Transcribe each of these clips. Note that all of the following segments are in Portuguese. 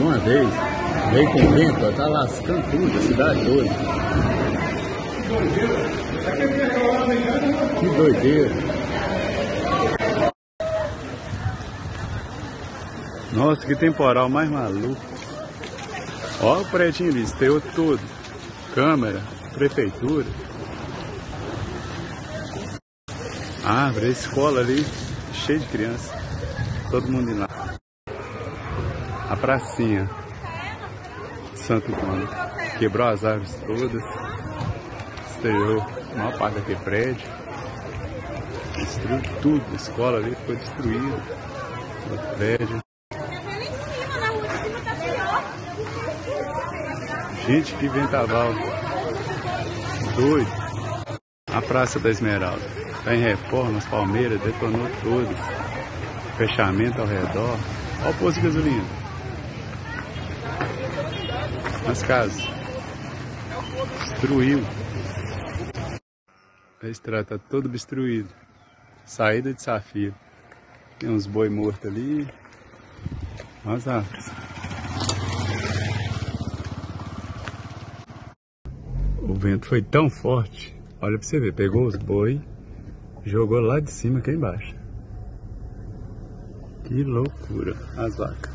uma vez, veio com vento, ó, tá lascando tudo, a cidade toda. Que doideira. Nossa, que temporal mais maluco. Ó o prédio ali, esteou tudo. Câmara, prefeitura. Árvore, a escola ali, cheia de criança. Todo mundo indo lá. A pracinha Santo Antônio. Quebrou as árvores todas. Esteou a maior parte daquele prédio. Destruiu tudo. A escola ali foi destruída. O prédio. Gente, que vendaval. Doido. A Praça da Esmeralda. Está em reforma, as palmeiras, detonou todas. Fechamento ao redor. Olha o posto de gasolina. As casas. Destruiu. A estrada está toda destruída. Saída de Safira. Tem uns boi mortos ali. As árvores. O vento foi tão forte. Olha pra você ver. Pegou os boi. Jogou lá de cima aqui embaixo. Que loucura. As vacas.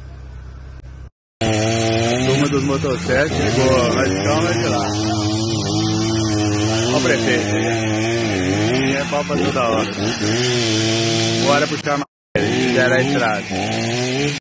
Turma dos motocicletas chegou. Vai de cá, vai de lá. Olha o prefeito. É pau pra toda hora. Bora puxar mais. Gerar a estrada.